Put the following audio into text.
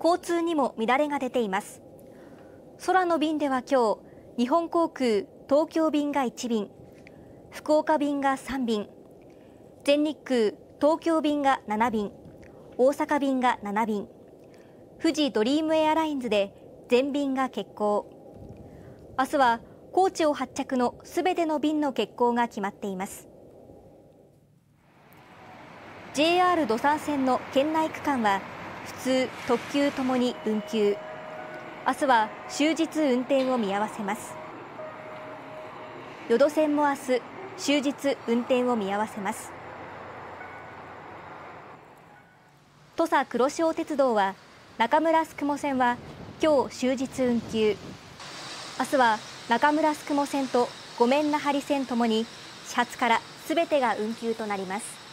交通にも乱れが出ています。空の便では今日、日本航空東京便が1便、福岡便が3便、全日空東京便が7便、大阪便が7便、富士ドリームエアラインズで全便が欠航。明日は高知を発着のすべての便の欠航が決まっています。JR 土讃線の県内区間は普通、特急ともに運休。明日は終日運転を見合わせます。予土線も明日、終日運転を見合わせます。土佐くろしお鉄道は中村宿毛線は今日終日運休。明日は中村宿毛線と御免那覇線ともに始発からすべてが運休となります。